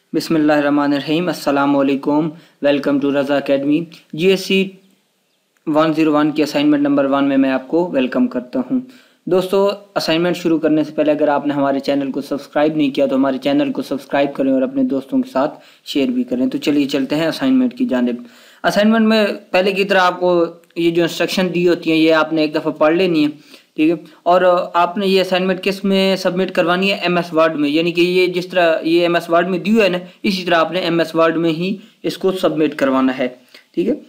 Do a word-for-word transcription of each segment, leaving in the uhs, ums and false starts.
बिस्मिल्लाहिर्रहमानिर्रहीम अस्सलाम वालेकुम। Welcome to Raza academy. GSC one zero one की असाइनमेंट नंबर वन में मैं आपको वेलकम करता हूं। दोस्तों, असाइनमेंट शुरू करने से पहले अगर आपने हमारे चैनल को सब्सक्राइब नहीं किया तो हमारे चैनल को सब्सक्राइब करें और अपने दोस्तों के साथ शेयर भी करें। तो चलिए चलते हैं असाइनमेंट की जानिब। असाइनमेंट में पहले की तरह आपको ये जो इंस्ट्रक्शन दी होती हैं ये आपने एक दफ़ा पढ़ लेनी है, ठीक है। और आपने ये असाइनमेंट किस में सबमिट करवानी है? एम एस वर्ड में, यानी कि ये जिस तरह ये एम एस वर्ड में दी हुआ है ना, इसी तरह आपने एम एस वर्ड में ही इसको सबमिट करवाना है, ठीक है।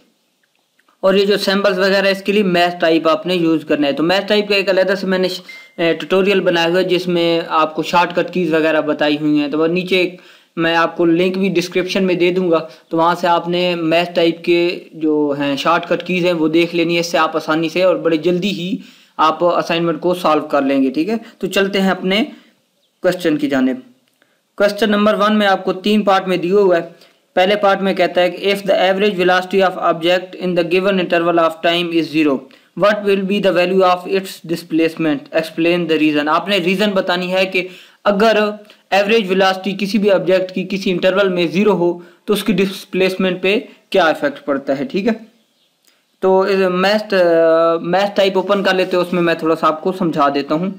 और ये जो सैम्पल्स वगैरह इसके लिए मैथ टाइप आपने यूज़ करना है। तो मैथ टाइप का एक अलग से मैंने ट्यूटोरियल बनाया हुआ है जिसमें आपको शॉर्टकट कीज़ वगैरह बताई हुई हैं। तो वह नीचे एक मैं आपको लिंक भी डिस्क्रिप्शन में दे दूंगा, तो वहाँ से आपने मैथ टाइप के जो हैं शॉर्टकट कीज़ हैं वो देख लेनी है। इससे आप आसानी से और बड़े जल्दी ही आप असाइनमेंट को सॉल्व कर लेंगे, ठीक है। तो चलते हैं अपने क्वेश्चन की जानिब। क्वेश्चन नंबर वन में आपको तीन पार्ट में दिया हुआ है। पहले पार्ट में कहता है कि if the average velocity of object in the given interval of time is zero, what will be the value of its displacement, explain the reason. आपने रीजन बतानी है कि अगर एवरेज वेलोसिटी किसी भी ऑब्जेक्ट की किसी इंटरवल में जीरो हो तो उसकी डिस्प्लेसमेंट पे क्या इफेक्ट पड़ता है, ठीक है। तो मैथ मैथ टाइप ओपन कर लेते हैं, उसमें मैं थोड़ा सा आपको समझा देता हूँ।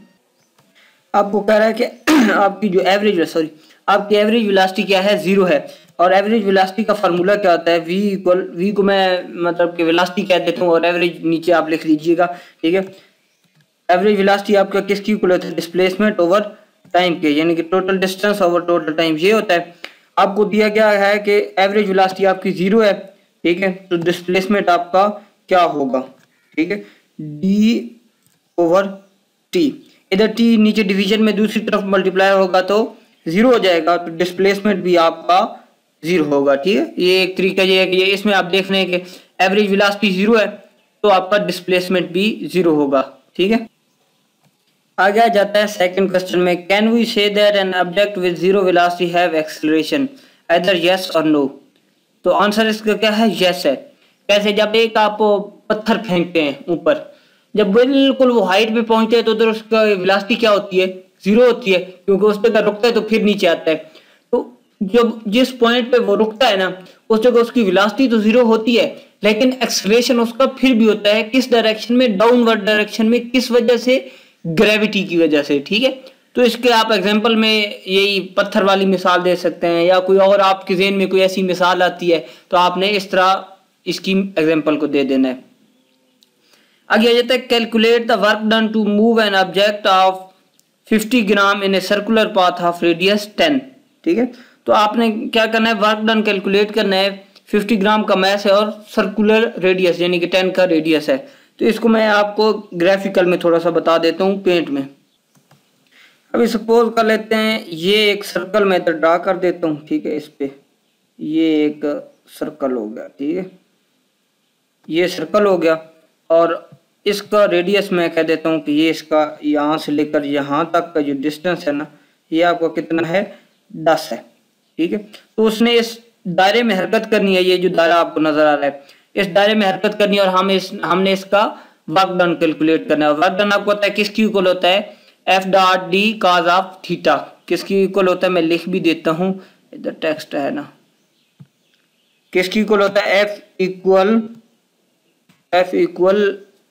आपको कह रहा है कि आपकी जो एवरेज सॉरी आपकी एवरेज वेलोसिटी क्या है? जीरो है। और एवरेज वेलोसिटी का फार्मूला क्या होता है? v इक्वल वी को मैं मतलब कि वेलोसिटी कह देता हूँ और एवरेज नीचे आप लिख लीजिएगा, ठीक है। एवरेज वेलोसिटी आपका किसकी इक्वल होता है? डिस्प्लेसमेंट ओवर टाइम के, यानी कि total distance over total time, ये होता है। आपको दिया गया है कि एवरेज वेलोसिटी आपकी जीरो है, ठीक है। तो डिस्प्लेसमेंट आपका क्या होगा, ठीक है? D over T. इधर टी नीचे डिवीजन में दूसरी तरफ मल्टीप्लाई होगा तो जीरो हो जाएगा, तो डिस्प्लेसमेंट भी आपका जीरो होगा, ठीक है। ये एक तरीका ये है कि ये इसमें आप देख रहे हैं कि एवरेज वेलोसिटी जीरो है तो आपका डिस्प्लेसमेंट भी जीरो होगा, ठीक है। आगे आ जाता है सेकंड क्वेश्चन में, can we say that an object with zero velocity have acceleration, either yes और नो। तो आंसर इसका क्या है? यस है। कैसे? जब एक आप पत्थर फेंकते हैं ऊपर, जब बिल्कुल वो हाइट पे पहुंचते हैं तो उधर उसका वेलोसिटी क्या होती है? जीरो होती है, क्योंकि उस जगह रुकता है तो फिर नीचे आता है। तो जब जिस पॉइंट पे वो रुकता है ना, उस जगह उसकी वेलोसिटी तो जीरो होती है, लेकिन एक्सेलरेशन उसका फिर भी होता है। किस डायरेक्शन में? डाउनवर्ड डायरेक्शन में। किस वजह से? ग्रेविटी की वजह से, ठीक है। तो इसके आप एग्जाम्पल में यही पत्थर वाली मिसाल दे सकते हैं, या कोई और आपके ज़हन में कोई ऐसी मिसाल आती है तो आपने इस तरह इसकी एग्जाम्पल को दे देना है। आगे आ जाता है, calculate the work done to move an object of fifty gram in a circular path of radius ten, ठीक है। तो आपने क्या करना है? वर्क डन कैलकुलेट करना है। फिफ्टी ग्राम का मैस है और सर्कुलर रेडियस यानी कि टेन का रेडियस है। तो इसको मैं आपको ग्राफिकल में थोड़ा सा बता देता हूँ, पेंट में। अभी सपोज कर लेते हैं ये एक सर्कल मैं इधर ड्रा कर देता हूँ, ठीक है। इस पे ये एक सर्कल हो गया, ठीक है। ये सर्कल हो गया और इसका रेडियस मैं कह देता हूँ कि ये इसका यहाँ से लेकर यहाँ तक का जो डिस्टेंस है ना, ये आपका कितना है? दस है, ठीक है। तो उसने इस दायरे में हरकत करनी है। ये जो दायरा आपको नजर आ रहा है, इस दायरे में हरकत करनी है और हम इस हमने इसका वर्क डन कैलकुलेट करना है। वर्क डन आपको पता है किसकी इक्वल होता है? F dot D cos of theta. किसकी इक्वल होता है? मैं लिख भी देता हूँ, इधर टेक्स्ट है ना। किसकी इक्वल होता है? F equal F equal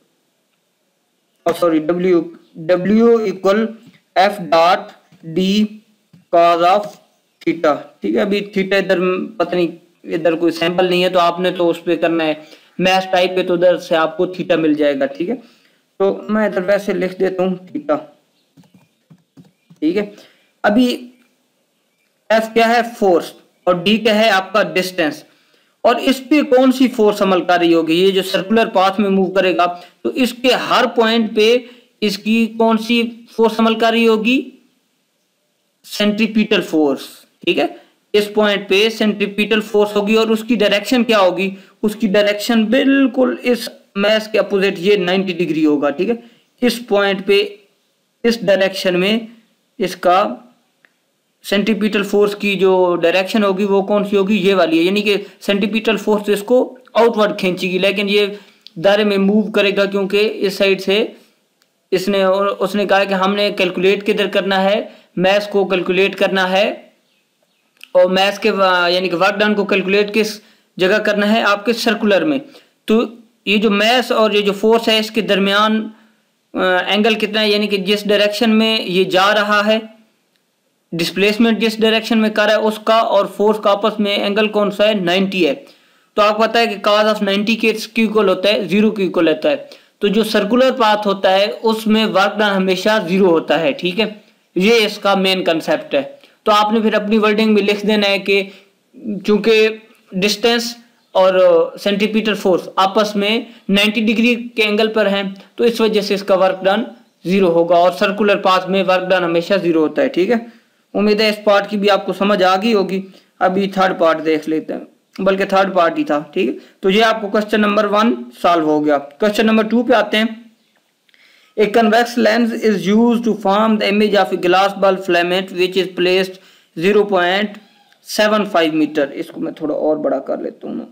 sorry W W equal F dot D cos of theta, ठीक है। अभी थीटा इधर पता नहीं, इधर कोई सैंपल नहीं है तो आपने तो उस पे करना है मैथ टाइप पे, तो उधर से आपको थीटा मिल जाएगा, ठीक है। तो मैं इधर वैसे लिख देता हूँ थीटा, ठीक है। अभी एफ क्या है? फोर्स, और डी क्या है? आपका डिस्टेंस। और इस पे कौन सी फोर्स अमल कर रही होगी? ये जो सर्कुलर पाथ में मूव करेगा तो इसके हर पॉइंट पे इसकी कौन सी फोर्स अमल कर रही होगी? सेंट्रीपिटल फोर्स, ठीक है। इस पॉइंट पे सेंट्रीपिटल फोर्स होगी और उसकी डायरेक्शन क्या होगी? उसकी डायरेक्शन बिल्कुल इस मैस के अपोजिट, ये नाइंटी डिग्री होगा, ठीक है। इस पॉइंट पे इस डायरेक्शन में इसका सेंट्रीपिटल फोर्स की जो डायरेक्शन होगी वो कौन सी होगी? ये वाली है। यानी कि सेंट्रीपिटल फोर्स इसको आउटवर्ड खींचेगी, लेकिन ये दायरे में मूव करेगा क्योंकि इस साइड से इसने उसने कहा कि हमने कैलकुलेट किधर करना है? मैस को कैलकुलेट करना है और मैथ के यानी कि वर्क डन को कैलकुलेट किस जगह करना है, आपके सर्कुलर में। तो ये जो मैथ और ये जो फोर्स है इसके दरमियान एंगल कितना है, यानी कि जिस डायरेक्शन में ये जा रहा है, डिस्प्लेसमेंट जिस डायरेक्शन में कर रहा है उसका और फोर्स का आपस में एंगल कौन सा है, नाइन्टी है। तो आपको पता है कि cos ऑफ नाइन्टी के इक्वल होता है जीरो के इक्वल होता है। तो जो सर्कुलर पाथ होता है उसमें वर्क डन हमेशा जीरो होता है, ठीक है। ये इसका मेन कंसेप्ट है। तो आपने फिर अपनी वर्डिंग में लिख देना है कि चूंकि डिस्टेंस और सेंटीमीटर फोर्स आपस में नाइन्टी डिग्री के एंगल पर हैं, तो इस वजह से इसका वर्क डन जीरो होगा और सर्कुलर पाथ में वर्क डन हमेशा जीरो होता है, ठीक है। उम्मीद है इस पार्ट की भी आपको समझ आ गई होगी। अभी थर्ड पार्ट देख लेते हैं, बल्कि थर्ड पार्ट ही था, ठीक है। तो ये आपको क्वेश्चन नंबर वन सॉल्व हो गया। क्वेश्चन नंबर टू पे आते हैं। A convex lens is used to form the image of a glass bulb filament which is placed zero point seven five metre. इसको मैं थोड़ा और बड़ा कर लेता हूँ।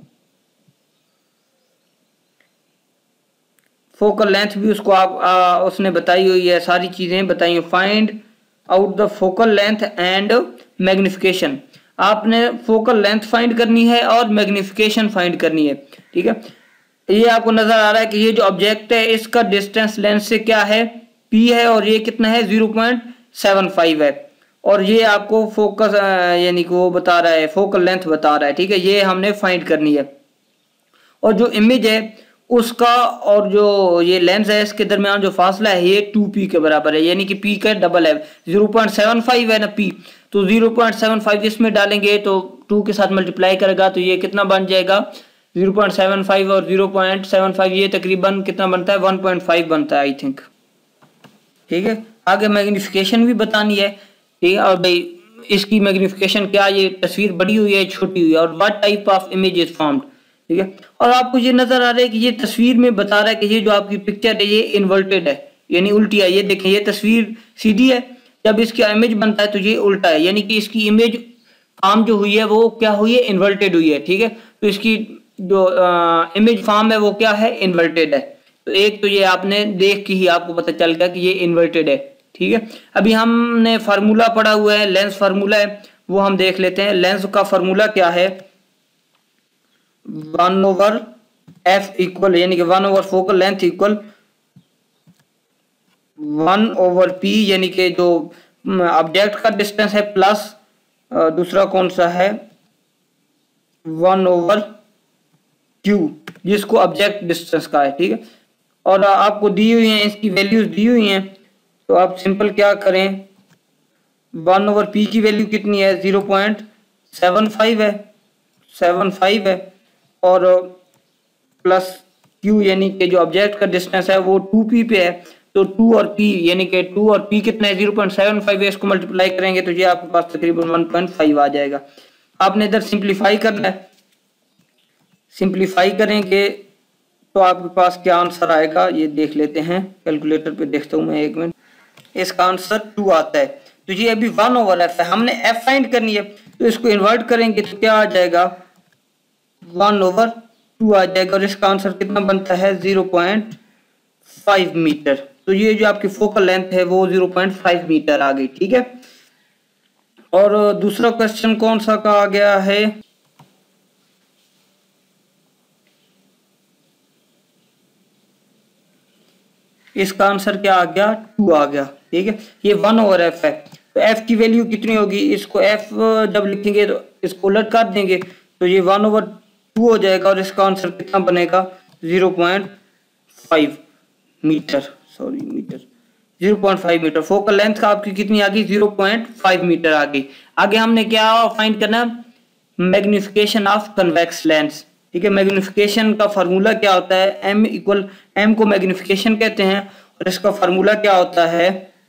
फोकल लेंथ भी उसको आप आ, उसने बताई हुई है, सारी चीजें बताई हुई। Find out the focal length and magnification. आपने फोकल लेंथ फाइंड करनी है और मैग्निफिकेशन फाइंड करनी है, ठीक है। ये आपको नजर आ रहा है कि ये जो ऑब्जेक्ट है इसका डिस्टेंस लेंस से क्या है, p है, और ये कितना है, ज़ीरो पॉइंट सेवन फाइव है। और ये आपको फोकस यानी कि वो बता रहा है, फोकल लेंथ बता रहा है, ठीक है। ये हमने फाइंड करनी है। और जो इमेज है उसका और जो ये लेंस है इसके दरमियान जो फासला है ये टू पी के बराबर है, यानी कि p का डबल है। ज़ीरो पॉइंट सेवन फाइव है ना p, तो ज़ीरो पॉइंट सेवन फाइव इसमें डालेंगे तो टू के साथ मल्टीप्लाई करेगा तो ये कितना बन जाएगा, ज़ीरो पॉइंट सेवन फाइव और ज़ीरो पॉइंट सेवन फाइव ये तकरीबन कितना बनता है, वन पॉइंट फाइव बनता है आई थिंक, ठीक है। आगे मैग्निफिकेशन भी बतानी है, ठीक है। और भाई इसकी मैग्निफिकेशन क्या, ये तस्वीर बड़ी हुई है छोटी हुई है, और what type of image is formed, ठीक है। और आपको ये नजर आ रहा है कि ये तस्वीर में बता रहा है कि ये जो आपकी पिक्चर है ये इन्वर्टेड है, यानी उल्टी है। ये देखें, ये तस्वीर सीधी है, जब इसका इमेज बनता है तो ये उल्टा है, यानी कि इसकी इमेज फॉर्म जो हुई है वो क्या हुई है, इन्वर्टेड हुई है, ठीक है। तो इसकी जो इमेज फॉर्म है वो क्या है, इन्वर्टेड है। तो एक तो ये आपने देख के ही आपको पता चल गया कि ये इन्वर्टेड है, ठीक है। अभी हमने फार्मूला पढ़ा हुआ है, लेंस फार्मूला है, वो हम देख लेते हैं। लेंस का फार्मूला क्या है, वन ओवर एफ इक्वल, यानी कि one over focal length equal one over P, यानी कि जो ऑब्जेक्ट का डिस्टेंस है प्लस दूसरा कौन सा है, वन ओवर क्यू, जिसको ऑब्जेक्ट डिस्टेंस का है, ठीक है। और आपको दी हुई है, इसकी वैल्यूज दी हुई हैं, तो आप सिंपल क्या करें, वन ओवर पी की वैल्यू कितनी है, ज़ीरो पॉइंट सेवन फाइव है, सेवन फाइव है, और प्लस क्यू यानी कि जो ऑब्जेक्ट का डिस्टेंस है वो टू पी पे है, तो टू और पी यानी कि टू और पी कितना है, ज़ीरो पॉइंट सेवन फाइव है, इसको मल्टीप्लाई करेंगे तो ये आपके पास तकरीबन वन पॉइंट फाइव आ जाएगा। आपने इधर सिंप्लीफाई करना है, सिंप्लीफाई करेंगे तो आपके पास क्या आंसर आएगा ये देख लेते हैं। कैलकुलेटर पे देखता हूँ मैं एक मिनट। इसका आंसर टू आता है। तो ये अभी वन ओवर एफ है, हमने एफ फाइंड करनी है, तो इसको इन्वर्ट करेंगे तो क्या आ जाएगा, वन ओवर टू आ जाएगा, और इसका आंसर कितना बनता है, ज़ीरो पॉइंट फाइव मीटर। तो ये जो आपकी फोकल लेंथ है वो ज़ीरो पॉइंट फाइव मीटर आ गई, ठीक है। और दूसरा क्वेश्चन कौन सा का आ गया है, इसका आंसर क्या आ गया, टू आ गया, ठीक है। ये वन ओवर एफ है, तो एफ की वैल्यू कितनी होगी, इसको एफ जब लिखेंगे तो इसको उलट कर देंगे तो ये वन ओवर टू हो जाएगा, और इसका आंसर कितना बनेगा, zero point five metre, sorry metre, zero point five metre. Focal length का आपकी कितनी आ गई, ज़ीरो पॉइंट फाइव मीटर आ गई। आगे हमने क्या फाइंड करना, मैग्निफिकेशन ऑफ कन्वेक्स लेंस, ठीक है। मैग्निफिकेशन का फार्मूला क्या होता है, m इक्वल m को मैग्निफिकेशन कहते हैं, और इसका फार्मूला क्या होता है,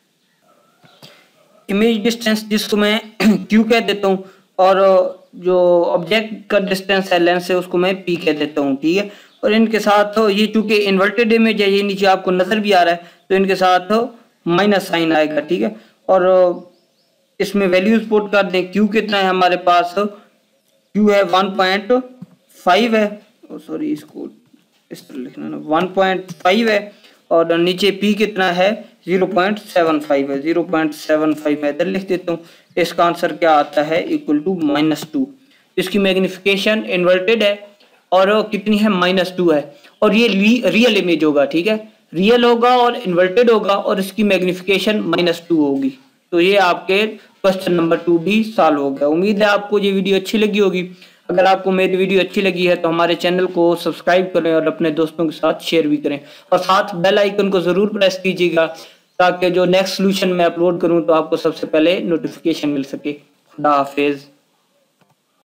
इमेज डिस्टेंस जिसको मैं q कह देता हूँ, और जो ऑब्जेक्ट का डिस्टेंस है लेंस से उसको मैं p कह देता हूँ, ठीक है। और इनके साथ तो ये चूंकि इन्वर्टेड इमेज है, ये नीचे आपको नजर भी आ रहा है, तो इनके साथ तो माइनस साइन आएगा, ठीक है। और इसमें वैल्यूज पुट कर दें, q कितना है हमारे पास, q है वन पॉइंट फाइव है, सॉरी इसको इस तरह लिखना ना, वन पॉइंट फाइव है, और नीचे p कितना है, ज़ीरो पॉइंट सेवन फाइव है, ज़ीरो पॉइंट सेवन फाइव मैं इधर लिख देता हूँ। इसका आंसर क्या आता है, इक्वल टू माइनस टू। इसकी मैग्निफिकेशन इन्वर्टेड है और कितनी है, माइनस टू है, और ये रियल इमेज होगा, ठीक है, रियल होगा और इन्वर्टेड होगा और इसकी मैग्निफिकेशन माइनस टू होगी। तो ये आपके क्वेश्चन नंबर टू भी सॉल्व हो गया। उम्मीद है आपको ये वीडियो अच्छी लगी होगी। अगर आपको मेरी वीडियो अच्छी लगी है तो हमारे चैनल को सब्सक्राइब करें और अपने दोस्तों के साथ शेयर भी करें, और साथ बेल आइकन को जरूर प्रेस कीजिएगा ताकि जो नेक्स्ट सोल्यूशन मैं अपलोड करूं तो आपको सबसे पहले नोटिफिकेशन मिल सके। खुदा हाफिज।